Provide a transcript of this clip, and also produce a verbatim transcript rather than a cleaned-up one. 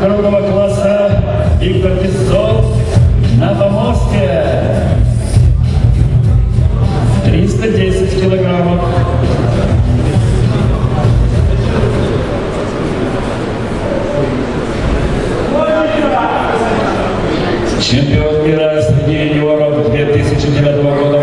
другого класса Виктор Песцов на помосте. триста десять килограммов. Чемпион мира среди юниоров две тысячи девятого года